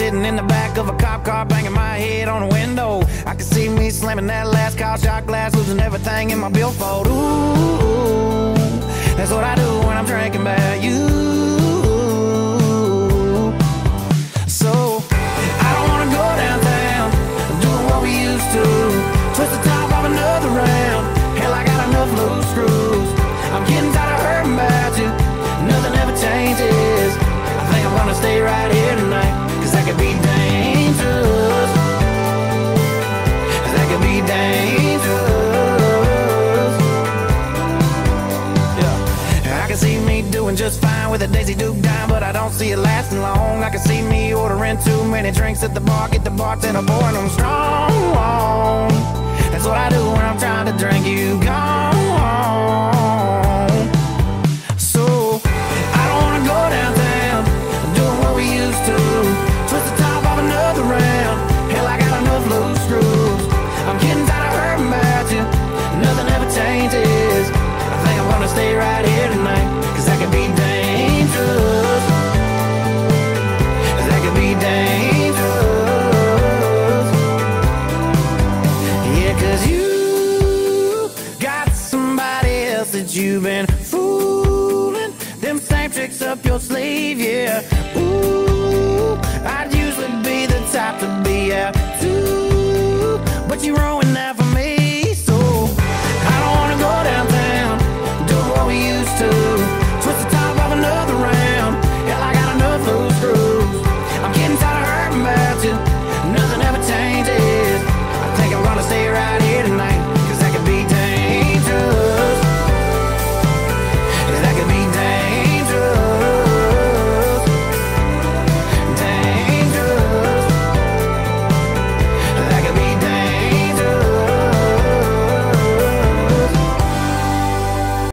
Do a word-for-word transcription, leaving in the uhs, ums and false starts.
sitting in the back of a cop car, banging my head on a window. I can see me slamming that last car shot glass, losing everything in my billfold. Ooh, that's what I do when I'm drinking about you. So I don't wanna go downtown doing what we used to, twist the top of another round. Hell, I got enough loose screws. I'm getting tired of hurting about you. Nothing ever changes. I think I'm gonna stay right here tonight, cause that could be dangerous. That could be dangerous. Yeah. I can see me doing just fine with a Daisy Duke dime, but I don't see it lasting long. I can see me ordering too many drinks at the bar, get the bartender pouring them strong. That's what I do when I'm trying to drink you gone. So I don't wanna go downtown doing what we used to, twist the top of another round. Hell, I got enough loose screws. I'm getting tired of hurting about you. Nothing ever changes. I think I'm gonna stay right here tonight, cause that could be dangerous. That could be dangerous. Yeah, cause you got somebody else that you've been fooling, them same tricks up your sleeve, yeah. Ooh, I'd usually be the type to be out